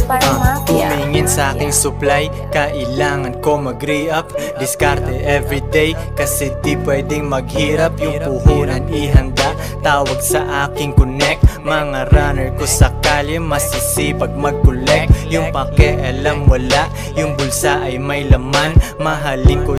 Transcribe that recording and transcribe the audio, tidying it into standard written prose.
parang mafia. Tumingin sa aking supply, kailangan ko mag-re-up. Diskarte everyday, kasi di pwedeng maghirap. Yung puhunan ihanda, tawag sa aking connect. Mga runner ko sa kalye, masisipag mag-collect. Yung pakialam wala, yung bulsa ay may laman. Mahalin ko